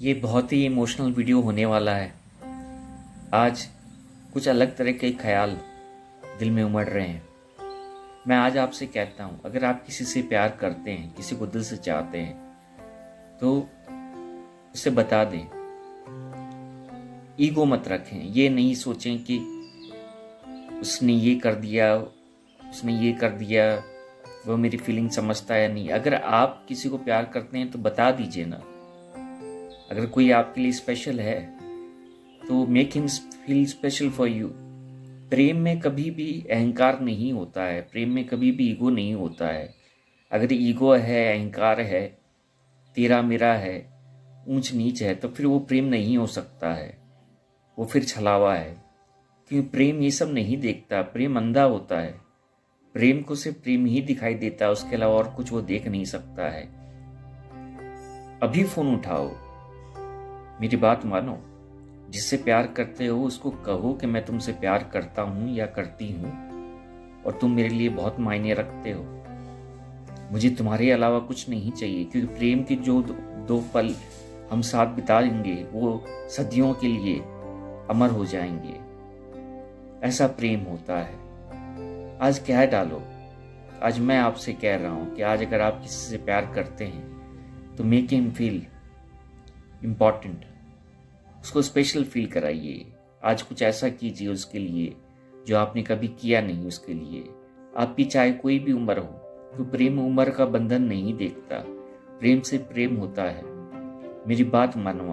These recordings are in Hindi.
ये बहुत ही इमोशनल वीडियो होने वाला है। आज कुछ अलग तरह के ख्याल दिल में उमड़ रहे हैं। मैं आज आपसे कहता हूँ, अगर आप किसी से प्यार करते हैं, किसी को दिल से चाहते हैं, तो उसे बता दें। ईगो मत रखें। ये नहीं सोचें कि उसने ये कर दिया, उसने ये कर दिया, वो मेरी फीलिंग समझता है या नहीं। अगर आप किसी को प्यार करते हैं तो बता दीजिए ना। अगर कोई आपके लिए स्पेशल है तो make him feel special for you. प्रेम में कभी भी अहंकार नहीं होता है, प्रेम में कभी भी ईगो नहीं होता है। अगर ईगो है, अहंकार है, तेरा मेरा है, ऊंच नीच है, तो फिर वो प्रेम नहीं हो सकता है, वो फिर छलावा है। क्योंकि प्रेम ये सब नहीं देखता, प्रेम अंधा होता है। प्रेम को सिर्फ प्रेम ही दिखाई देता है, उसके अलावा और कुछ वो देख नहीं सकता है। अभी फोन उठाओ, मेरी बात मानो। जिससे प्यार करते हो उसको कहो कि मैं तुमसे प्यार करता हूं या करती हूं और तुम मेरे लिए बहुत मायने रखते हो। मुझे तुम्हारे अलावा कुछ नहीं चाहिए, क्योंकि प्रेम के जो दो पल हम साथ बिताएंगे वो सदियों के लिए अमर हो जाएंगे। ऐसा प्रेम होता है। आज क्या डालो। आज मैं आपसे कह रहा हूं कि आज अगर आप किसी से प्यार करते हैं तो मेक हिम फील इम्पॉर्टेंट, उसको स्पेशल फील कराइए। आज कुछ ऐसा कीजिए उसके लिए जो आपने कभी किया नहीं उसके लिए। आपकी चाहे कोई भी उम्र हो, तो प्रेम उम्र का बंधन नहीं देखता, प्रेम से प्रेम होता है। मेरी बात मानो।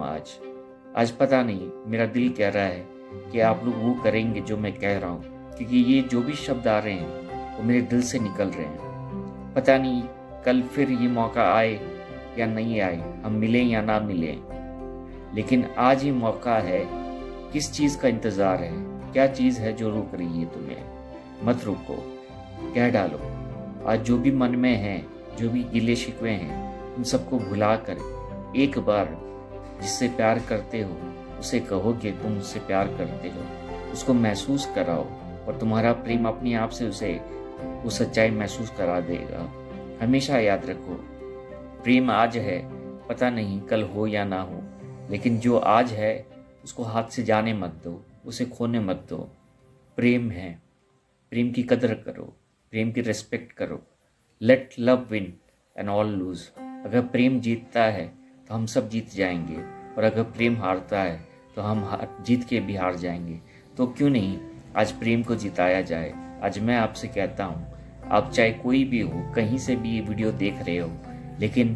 आज पता नहीं, मेरा दिल कह रहा है कि आप लोग वो करेंगे जो मैं कह रहा हूँ, क्योंकि ये जो भी शब्द आ रहे हैं वो मेरे दिल से निकल रहे हैं। पता नहीं कल फिर ये मौका आए या नहीं आए, हम मिलें या ना मिलें, लेकिन आज ही मौका है। किस चीज़ का इंतज़ार है? क्या चीज़ है जो रोक रही है तुम्हें? मत रुको, कह डालो। आज जो भी मन में है, जो भी गिले शिकवे हैं, उन सबको भुला कर एक बार जिससे प्यार करते हो उसे कहो कि तुम उससे प्यार करते हो। उसको महसूस कराओ और तुम्हारा प्रेम अपने आप से उसे वो सच्चाई महसूस करा देगा। हमेशा याद रखो, प्रेम आज है, पता नहीं कल हो या ना हो, लेकिन जो आज है उसको हाथ से जाने मत दो, उसे खोने मत दो। प्रेम है, प्रेम की कदर करो, प्रेम की रिस्पेक्ट करो। Let love win and all lose. अगर प्रेम जीतता है तो हम सब जीत जाएंगे, और अगर प्रेम हारता है तो हम जीत के भी हार जाएंगे। तो क्यों नहीं आज प्रेम को जिताया जाए। आज मैं आपसे कहता हूँ, आप चाहे कोई भी हो, कहीं से भी ये वीडियो देख रहे हो, लेकिन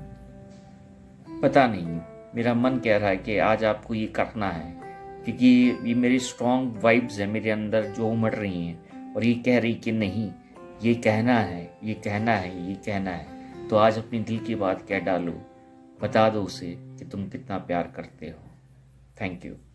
पता नहीं मेरा मन कह रहा है कि आज आपको ये करना है, क्योंकि ये मेरी स्ट्रॉन्ग वाइब्स है मेरे अंदर जो उमड़ रही हैं और ये कह रही कि नहीं, ये कहना है, ये कहना है, ये कहना है। तो आज अपनी दिल की बात कह डालो, बता दो उसे कि तुम कितना प्यार करते हो। Thank you.